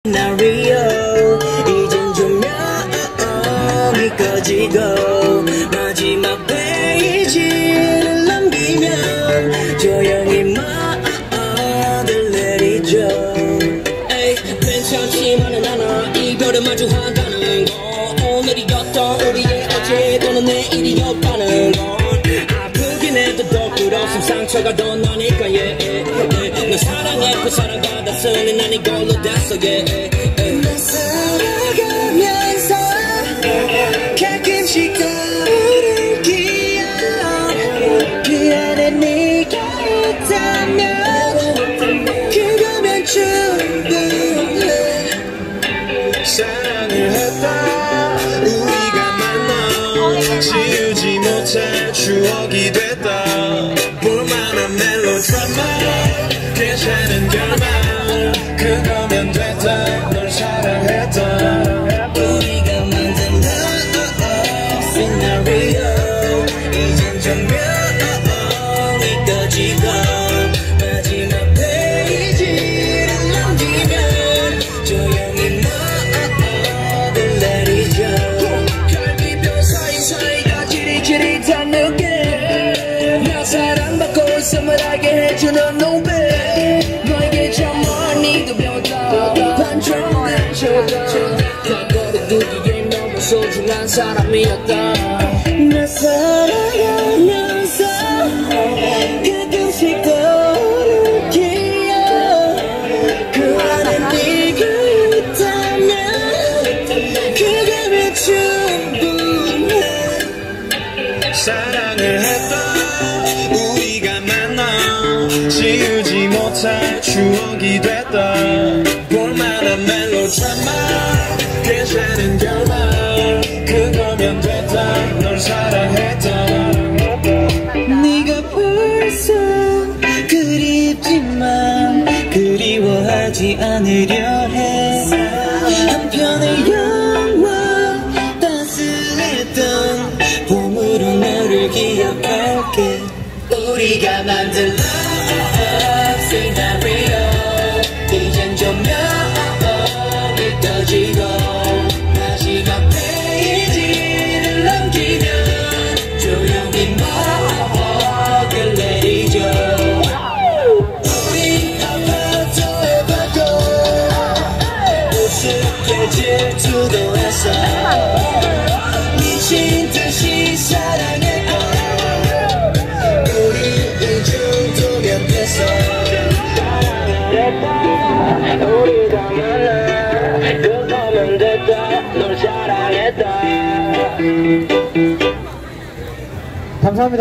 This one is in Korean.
시나리오 이젠 조명이 꺼지고 마지막 페이지를 넘기면 조용히 마음을 내리죠. 에이 괜찮지만은 않아 이별을 마주한다는 거 오늘이었던 우리의 어제 또는 내일이었다는 건 아프긴 해도 더 끌었음 상처가 더 나니까 널 사랑했고 사랑받았으니 난 이걸로 됐어 널 살아가면서 가끔씩 떠오른 기억 그 안에 네가 있다면 그거면 충분해. 사랑을 했다 우리가 만나 지우지 못할 추억이 됐다 볼만한 멜로드라마 괜찮은 결말 그거면 됐다 널 사랑했다 우리가 만든 love 시나리오 이젠 조명이 꺼지고 마지막 페이지를 넘기면 조용히 마음을 내리죠. 갈비뼈 사이사이가 지릿지릿한 느낌 나 사랑받고 있음을 알게 해주는 노래 너에게 참 멀리도 배웠다 반쪽된 저도 거리두기에 너무 소중한 사람이었다. 나 살아가면서 가끔씩 떠오른 기억 그 안에 네가 있다면 그거면 충분해. 사랑을 했다 우리가 만나 지우지 못할 추억이 됐다 볼만한 멜로드라마 괜찮은 결말 그거면 됐다 널 사랑했다 네가 벌써 그립지만 그리워하지 않으려 해. 한편의 영원 따스했던 봄으로 너를 기억할게. 우리가 만든 love 시나리오 이젠 조명이 꺼지고 마지막 페이지를 넘기면 조용히 마음을 내리죠. 우리 아파트에 가고 우습게 질투도 했어 미친 듯이 사랑했고 우리 이 정도면 됐어. 우리가 만나 그거면 됐다 널 사랑했다. 감사합니다.